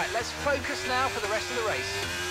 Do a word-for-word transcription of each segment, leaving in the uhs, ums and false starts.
Right, let's focus now for the rest of the race.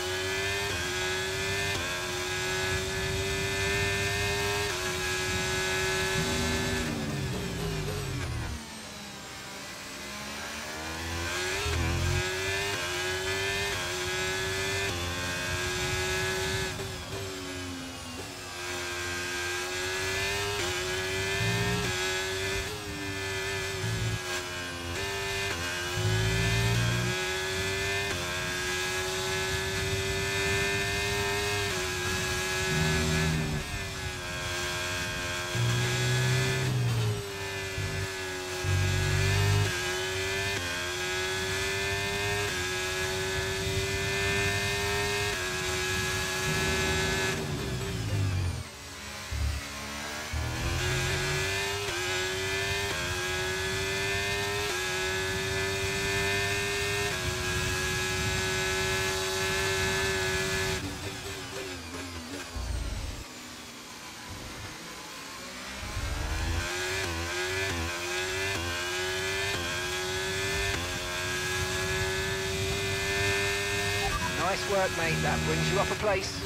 Nice work, mate. That brings you up a place.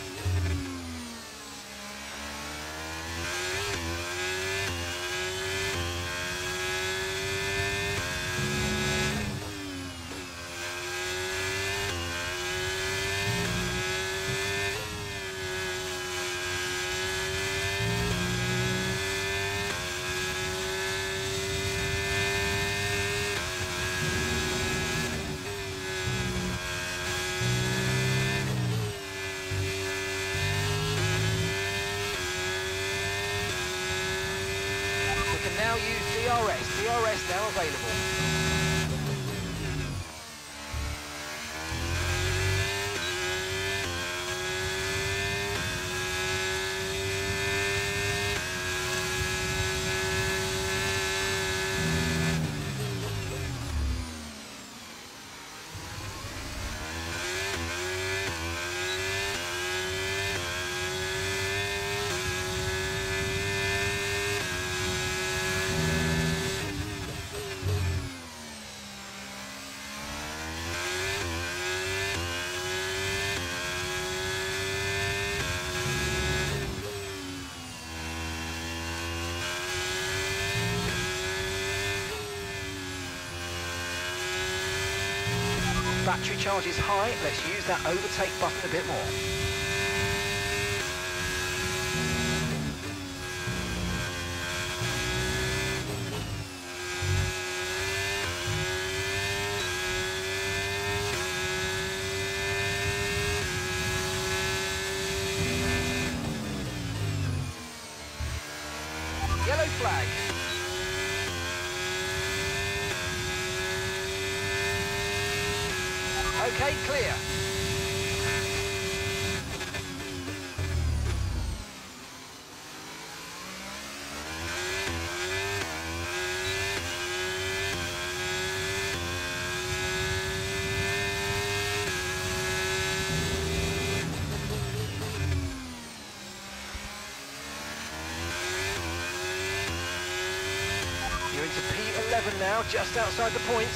Now use D R S. D R S now available. Battery charge is high, let's use that overtake button a bit more. Yellow flag. Okay, clear. You're into P eleven now, just outside the points.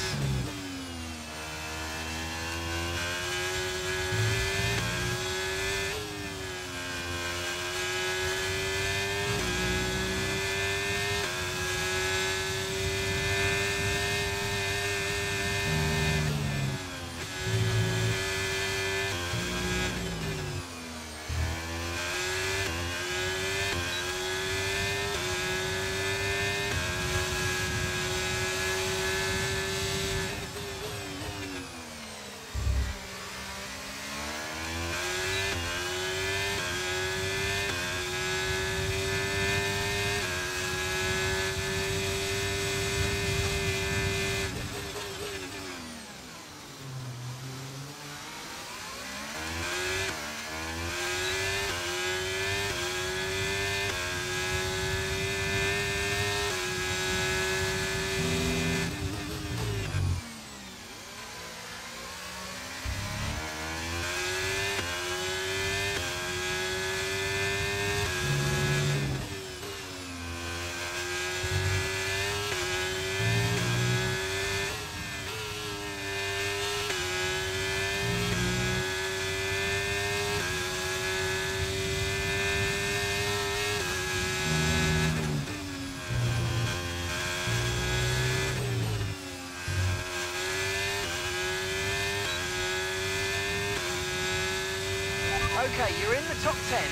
Okay, you're in the top ten.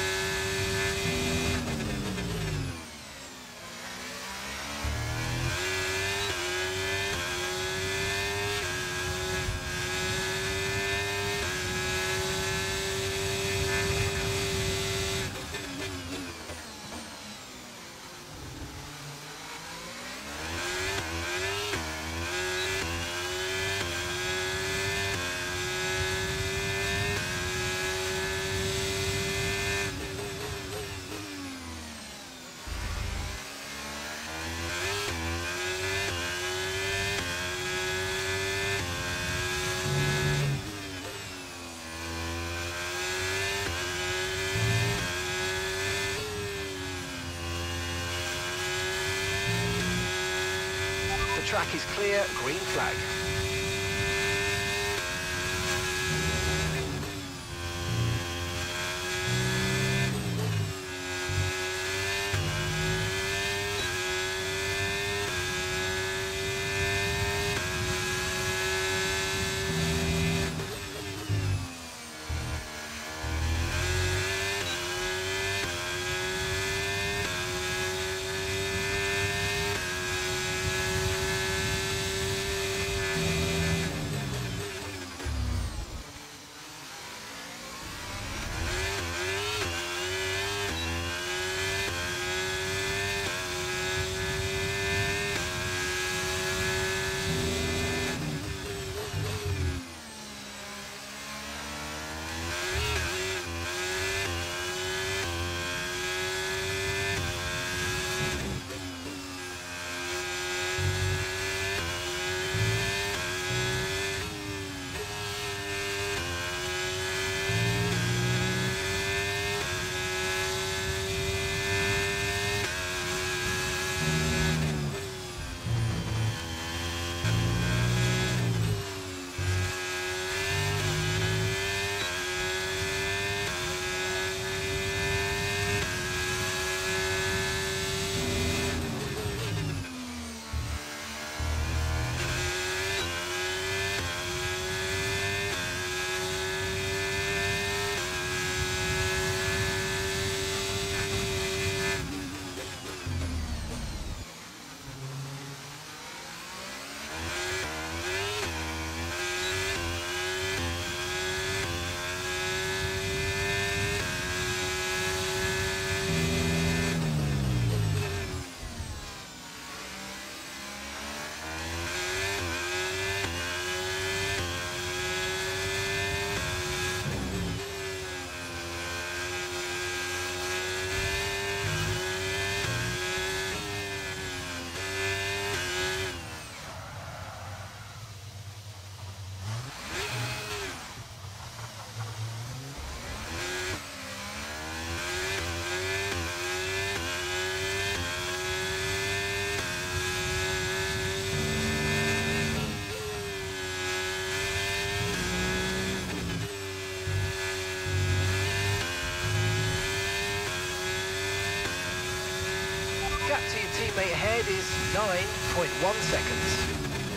The track is clear, green flag. Gap to your teammate ahead is nine point one seconds.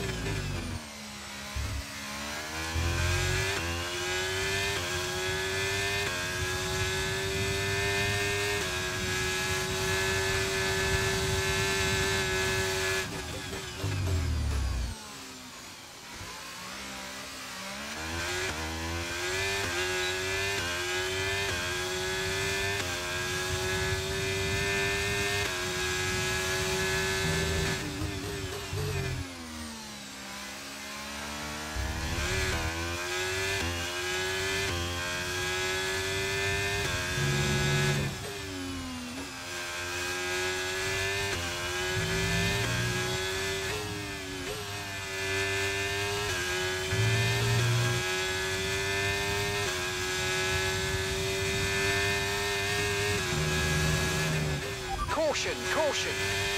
Caution, caution.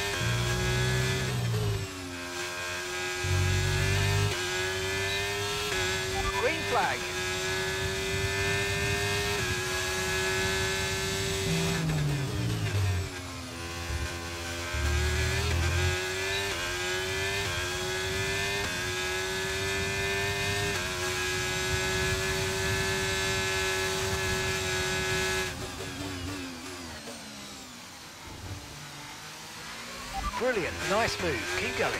Green flag. Brilliant, nice move, keep going.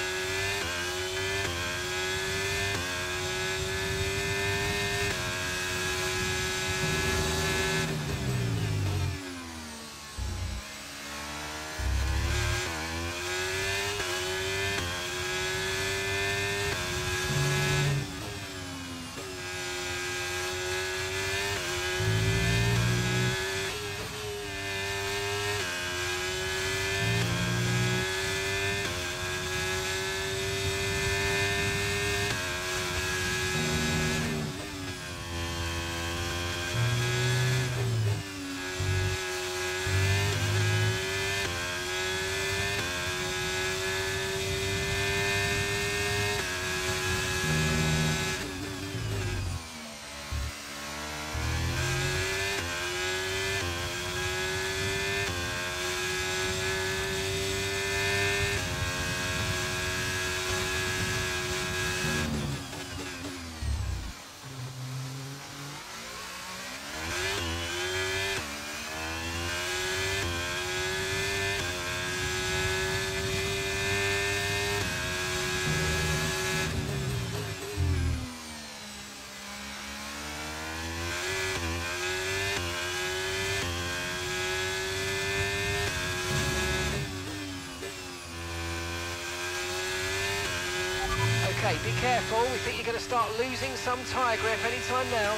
Okay, be careful, we think you're going to start losing some tyre grip anytime now.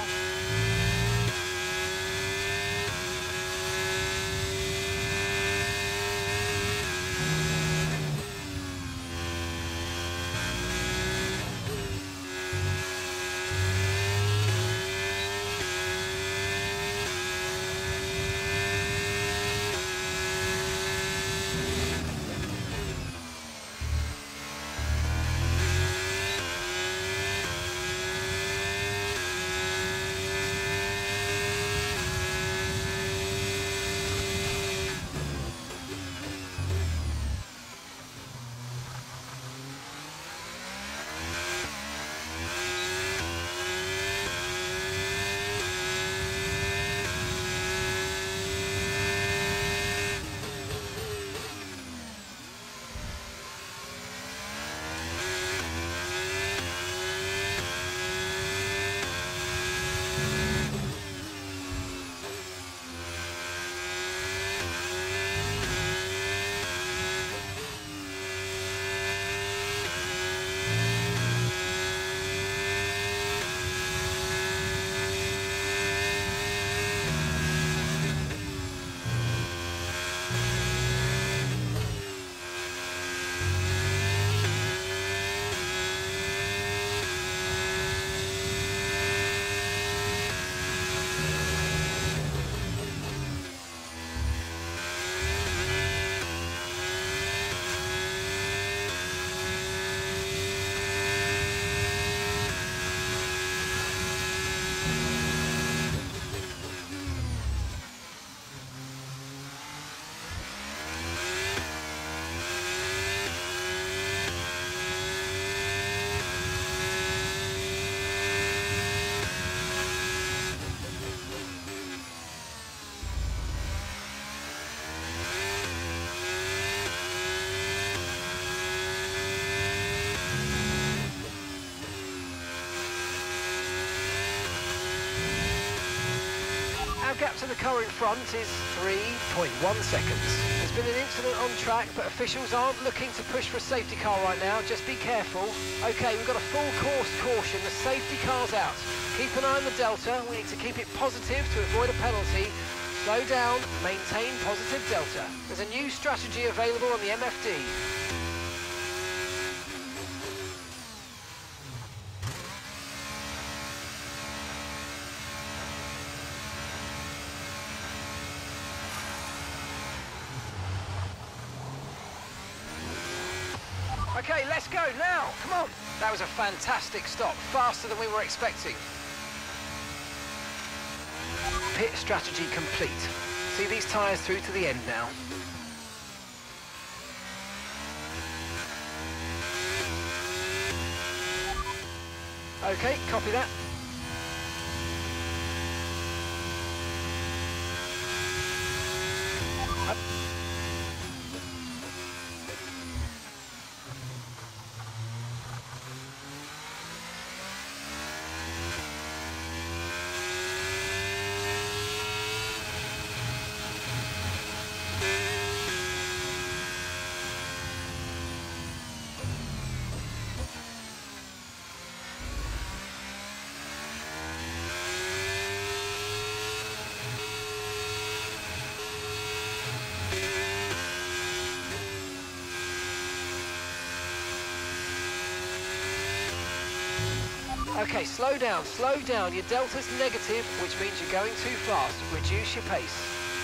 Gap to the car in front is three point one seconds. There's been an incident on track, but officials aren't looking to push for a safety car right now. Just be careful. Okay, we've got a full course caution. The safety car's out. Keep an eye on the delta. We need to keep it positive to avoid a penalty. Slow down, maintain positive delta. There's a new strategy available on the M F D. Okay, let's go now, come on. That was a fantastic stop, faster than we were expecting. Pit strategy complete. See these tyres through to the end now. Okay, copy that. Okay, slow down, slow down. Your delta's negative, which means you're going too fast. Reduce your pace.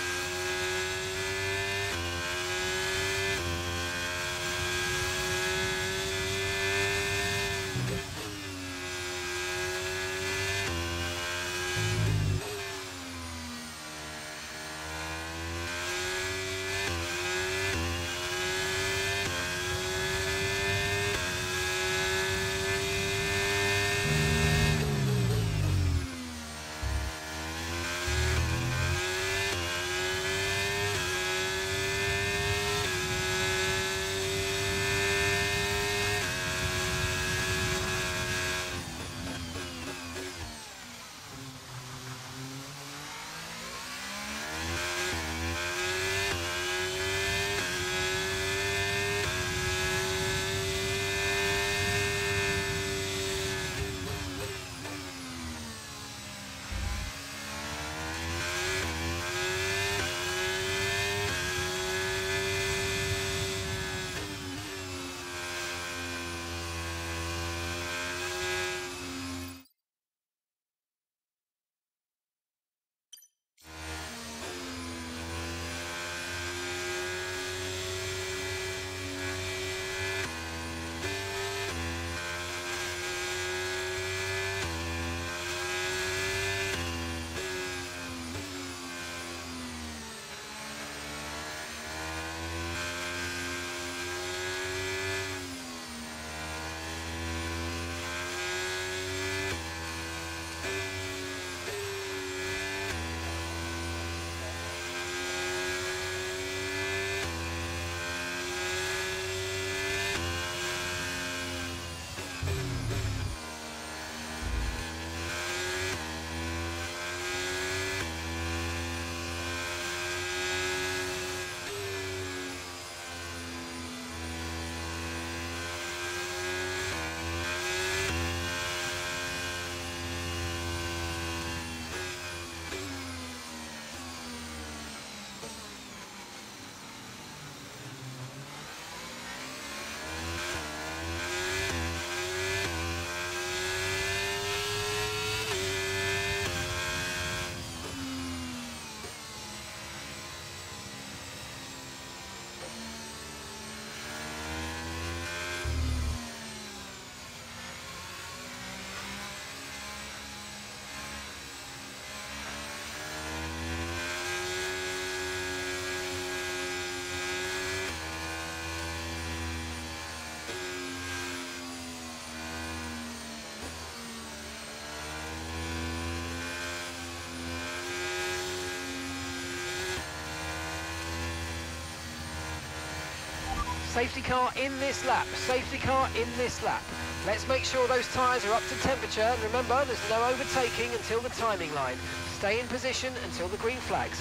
Safety car in this lap, safety car in this lap. Let's make sure those tyres are up to temperature, and remember, there's no overtaking until the timing line. Stay in position until the green flags.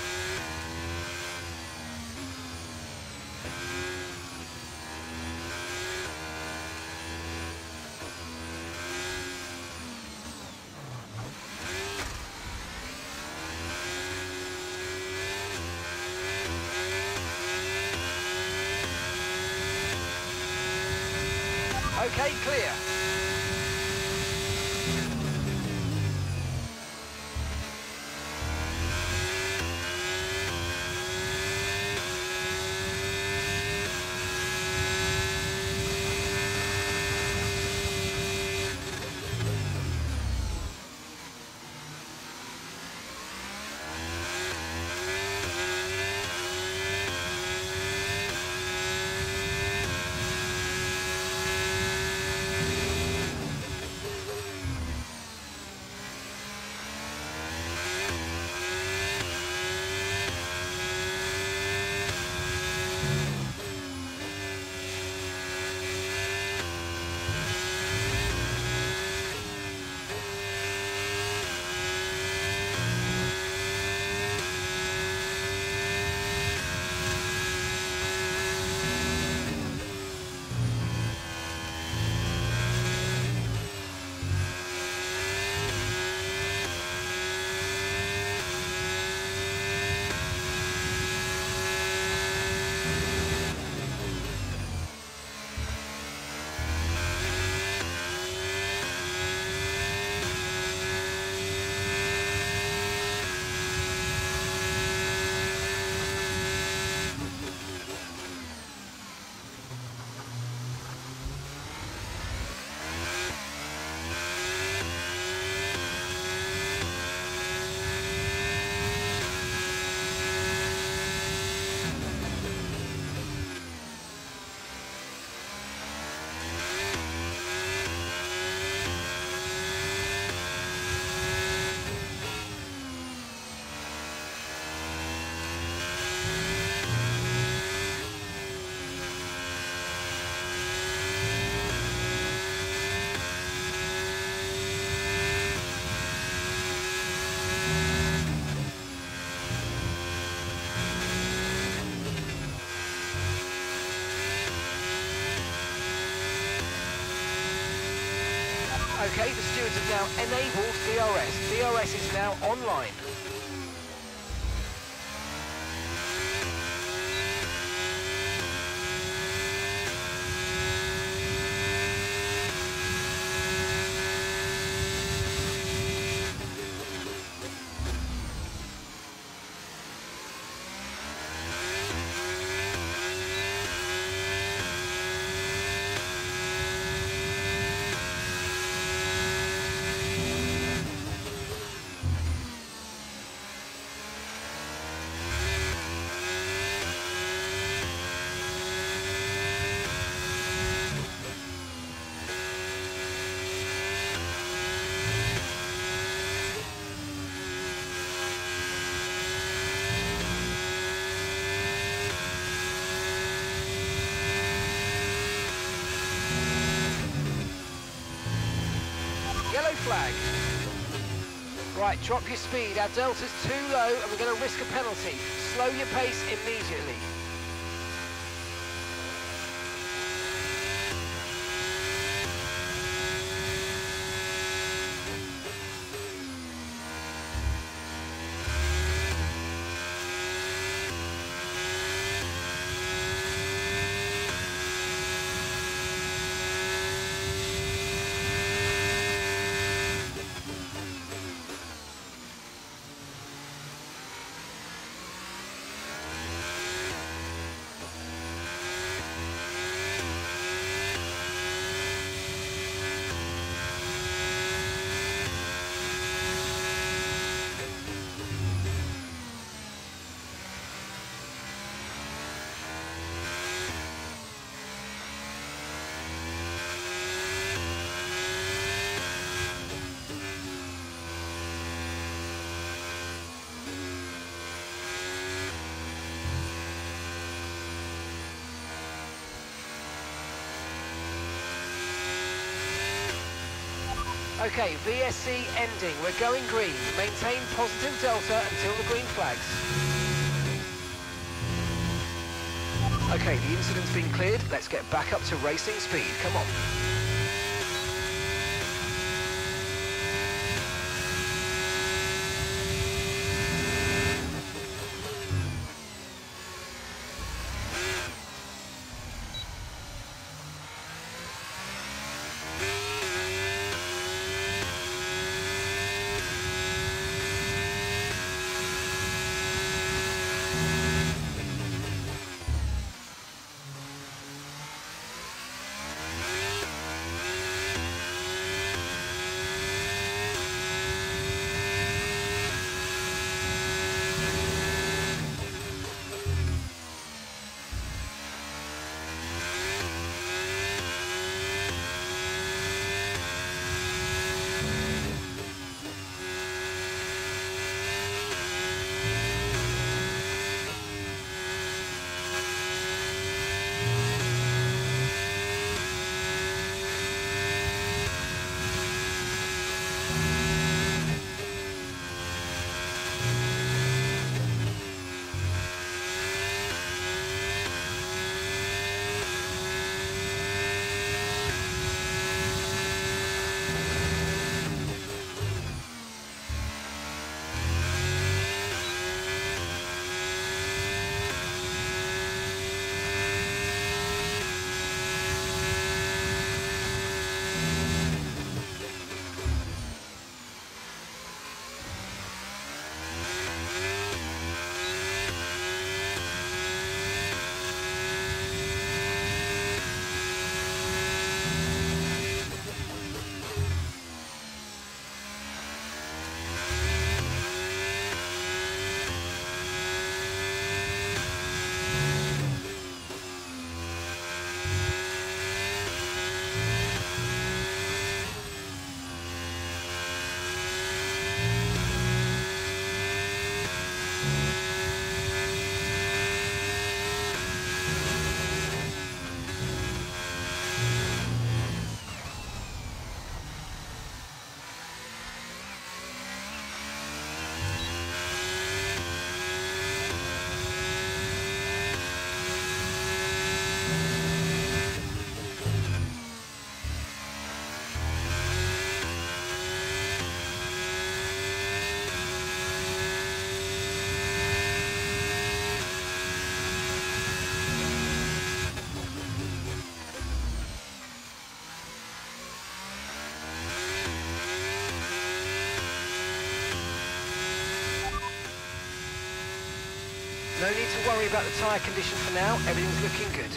Okay, clear. Okay, the stewards have now enabled D R S. D R S is now online. Yellow flag. Right, drop your speed. Our delta's too low and we're going to risk a penalty. Slow your pace immediately. Okay, V S C ending. We're going green. Maintain positive delta until the green flags. Okay, the incident's been cleared. Let's get back up to racing speed. Come on. No need to worry about the tyre condition for now, everything's looking good.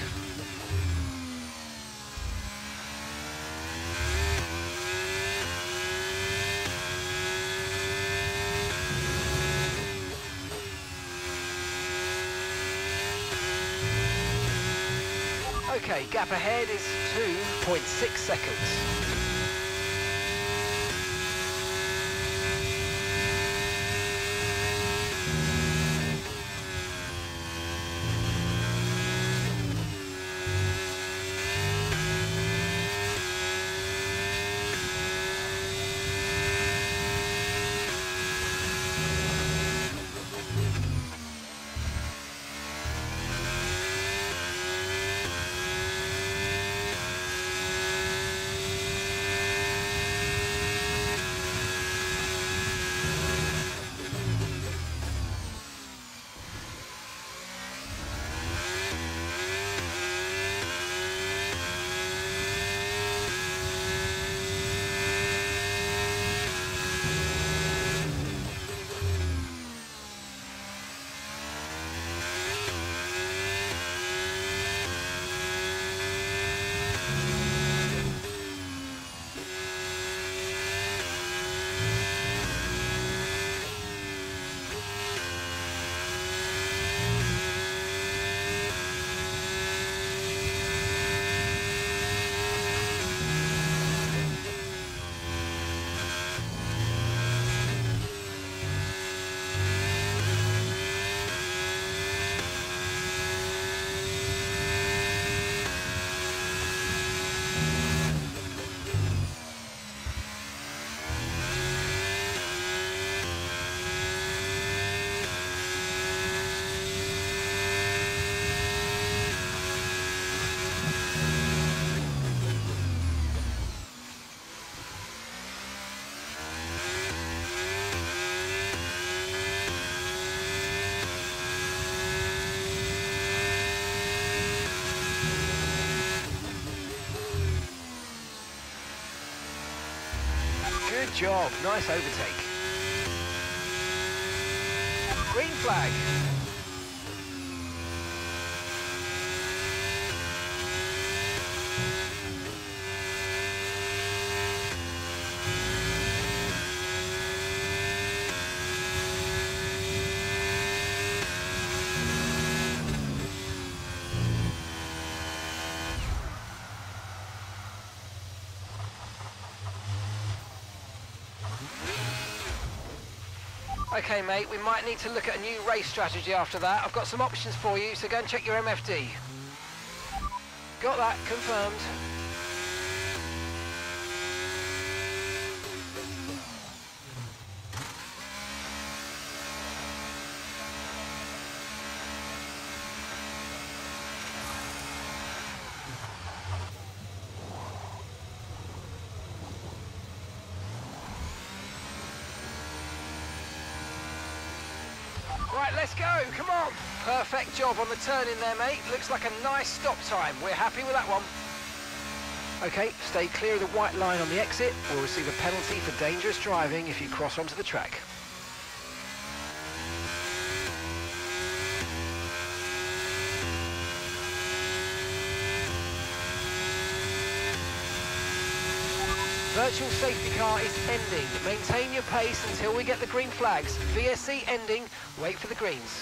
Okay, gap ahead is two point six seconds. Good job, nice overtake. Green flag. Okay mate, we might need to look at a new race strategy after that. I've got some options for you, so go and check your M F D. Got that, confirmed. Right, let's go, come on. Perfect job on the turn in there, mate. Looks like a nice stop time. We're happy with that one. Okay, stay clear of the white line on the exit. We'll receive a penalty for dangerous driving if you cross onto the track. Virtual safety car is ending. Maintain your pace until we get the green flags. V S C ending. Wait for the greens.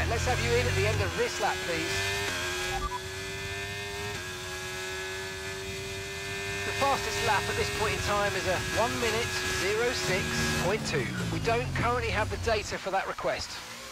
Right, let's have you in at the end of this lap, please. The fastest lap at this point in time is a one minute oh six point two. We don't currently have the data for that request.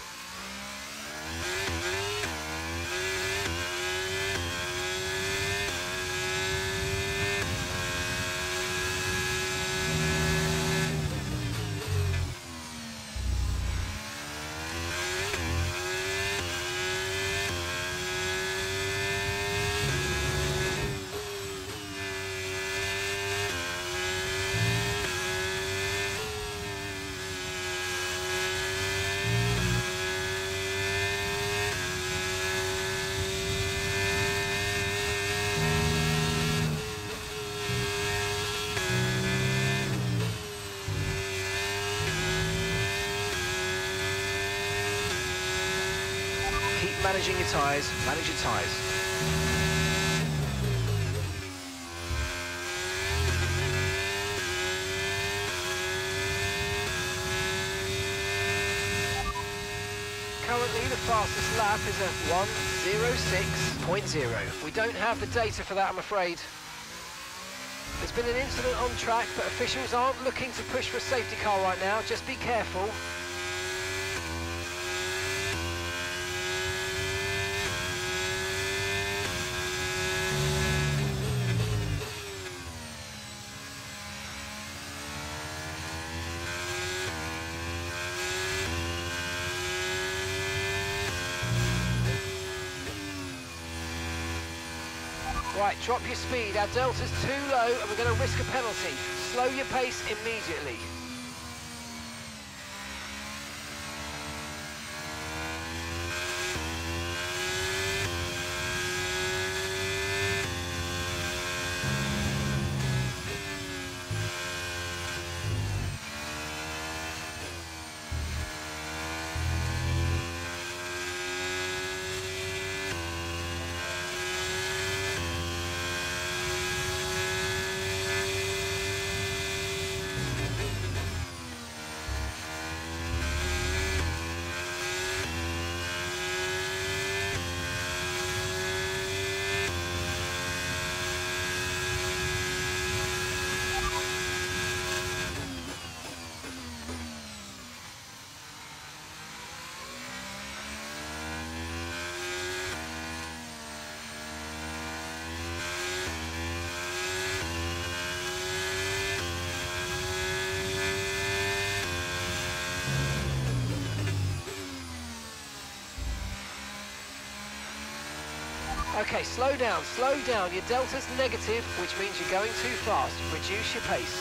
Keep managing your tyres, manage your tyres. Currently the fastest lap is a one oh six point oh. We don't have the data for that, I'm afraid. There's been an incident on track, but officials aren't looking to push for a safety car right now. Just be careful. Right, drop your speed. Our delta's too low and we're going to risk a penalty. Slow your pace immediately. Okay, slow down, slow down. Your delta's negative, which means you're going too fast. Reduce your pace.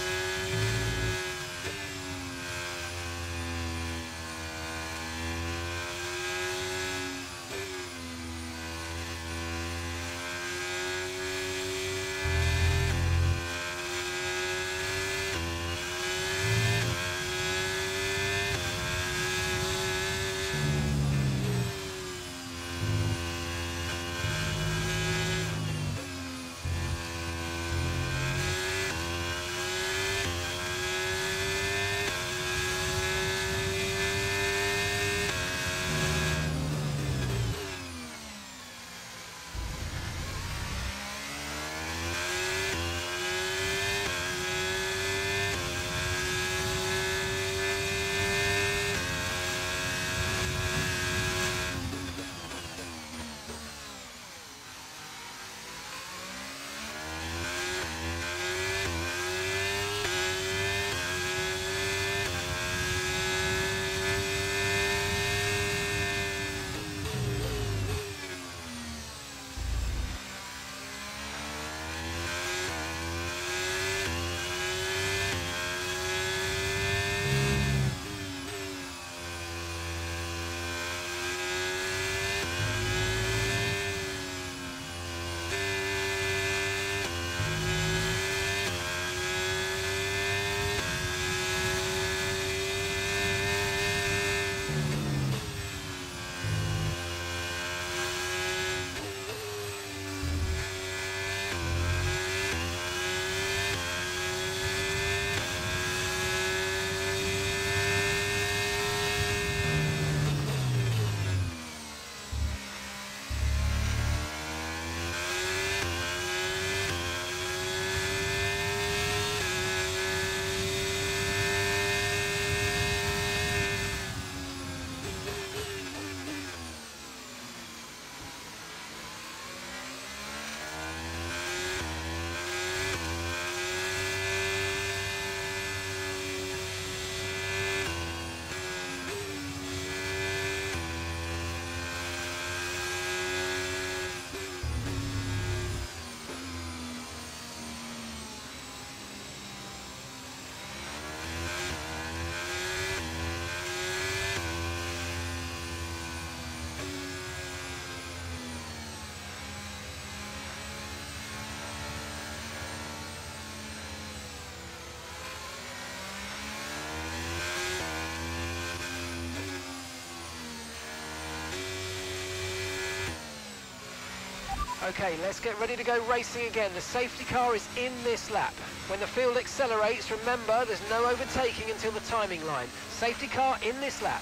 Okay, let's get ready to go racing again. The safety car is in this lap. When the field accelerates, remember there's no overtaking until the timing line. Safety car in this lap.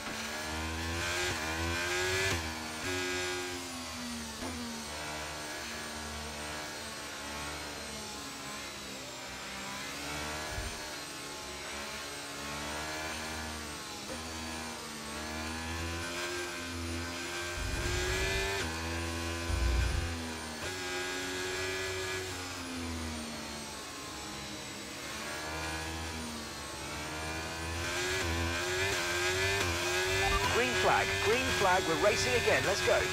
Green flag, green flag, we're racing again, let's go.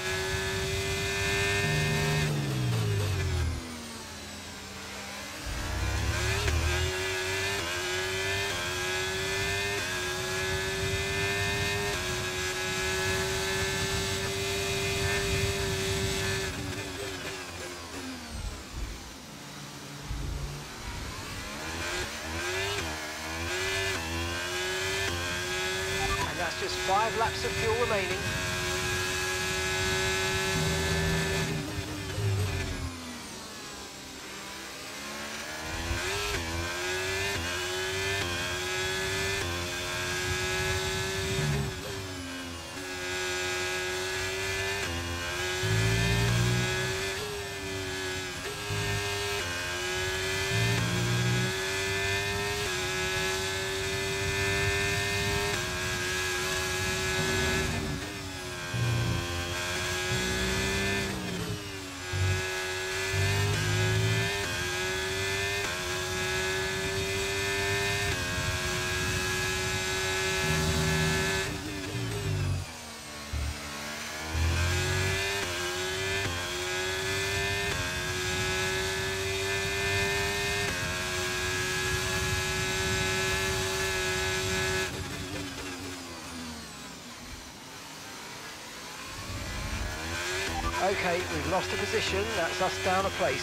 That's just five laps of fuel remaining. Okay, we've lost a position, that's us down a place.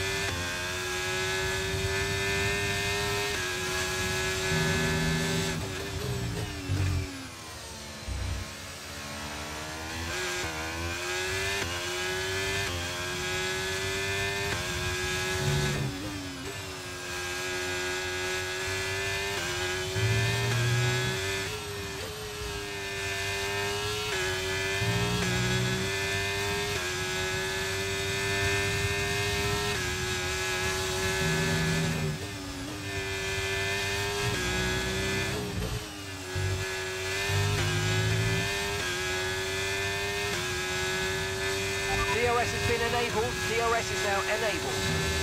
D R S has been enabled, D R S is now enabled.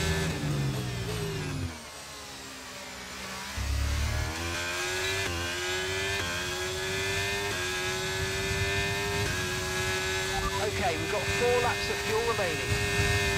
Okay, we've got four laps of fuel remaining.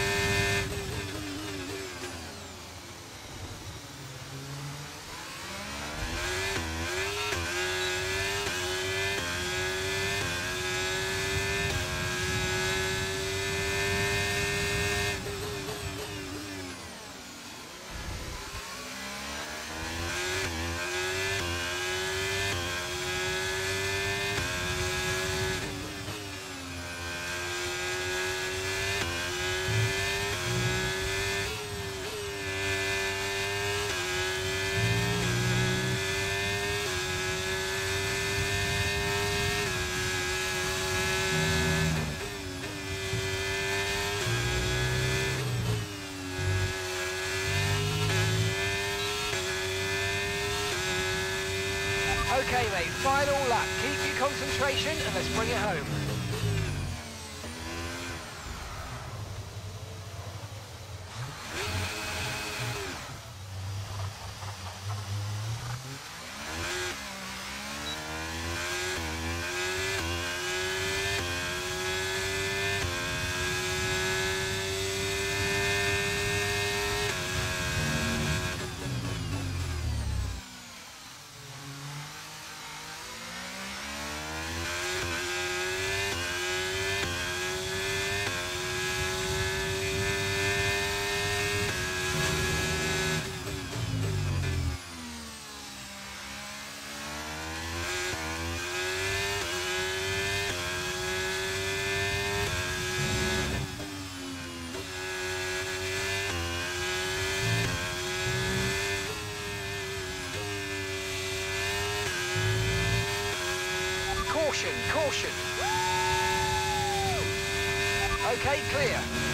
Okay mate, final lap. Keep your concentration and let's bring it home. Caution, caution. Okay, clear.